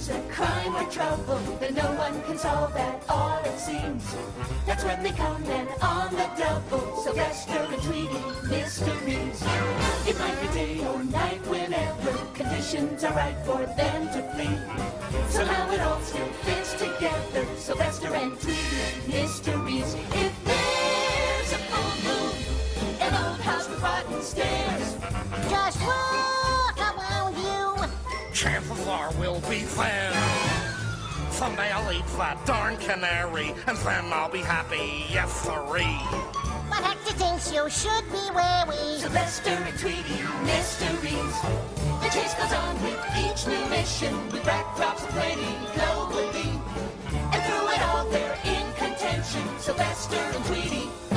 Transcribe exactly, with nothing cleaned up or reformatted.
there's a crime or trouble that no one can solve at all, it seems. That's when they come and on the double, Sylvester and Tweety mysteries. It might be day or night, whenever conditions are right for them to flee. Somehow it all still fits together, Sylvester and Tweety mysteries. If there's a full moon, an old house with rotten stairs, Just look around you. Chances are we'll be there. Someday I'll eat that darn canary, and then I'll be happy, yes sirree. But Hector thinks you should be wary. Sylvester and Tweety mysteries. The chase goes on with each new mission, with backdrops aplenty globally. And through it all they're in contention, Sylvester and Tweety